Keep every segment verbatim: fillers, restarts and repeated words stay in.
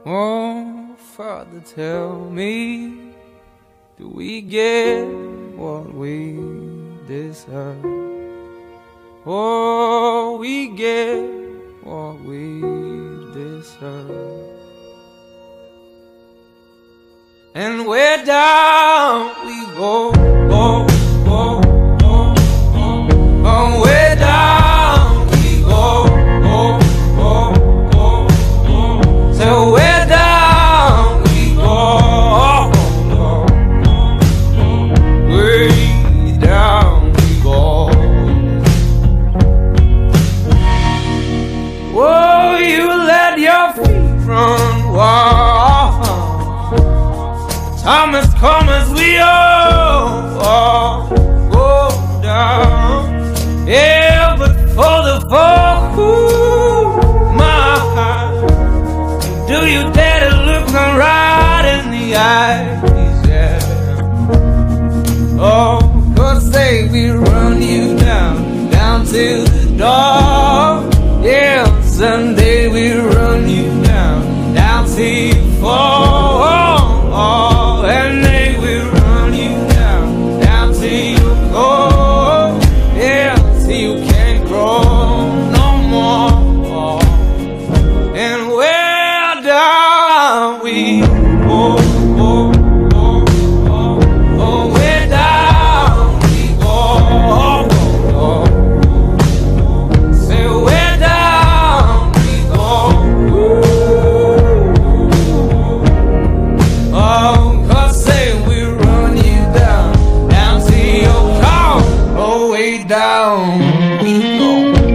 Oh, Father, tell me, do we get what we deserve? Oh, we get what we deserve. And where down we go, go, go, go, go. Oh, where down we go, go, go, go, go. So where down we go, go, go, way down we go. Oh, you let your feet run wild. Time has come as we all, all go down. Yeah, but for the fall, ooh, my heart, do you dare to look me right in the eyes? Yeah. Oh, 'cause say we run you down, down to the door. Yeah, someday we run you down, down till you fall. Oh, and they will run you down, down till you go. Yeah, till you can't grow no more. And where down we go, go, go, go. Oh, where down we go, go, go. Say where down we go. Ooh. Oh, down we go.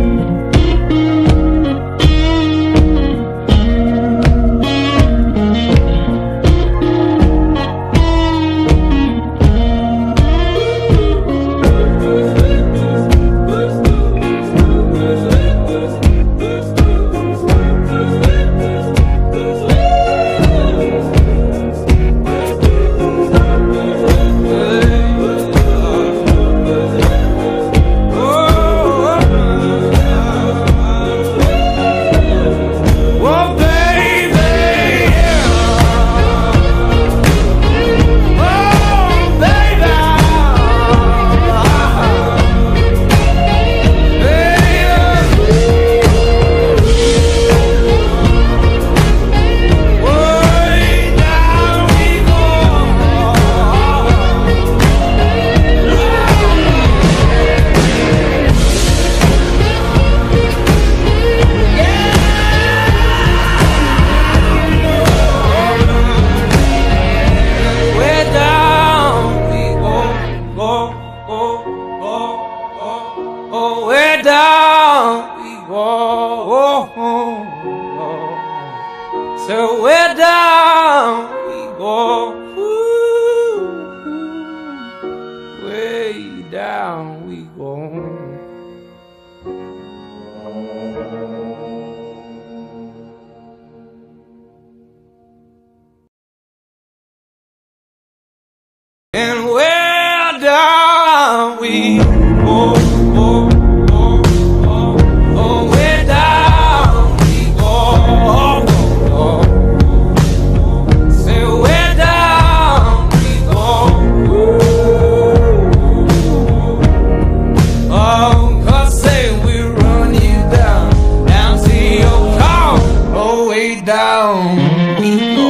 Oh, where down we go, oh, oh, oh. So where down we go, ooh, way down we go. And where down we go, go, go, go. Oh, where down we go, go, go. Say where down we go. Ooh. Oh, 'cause say we run you down, down to your car. Oh, way down we go.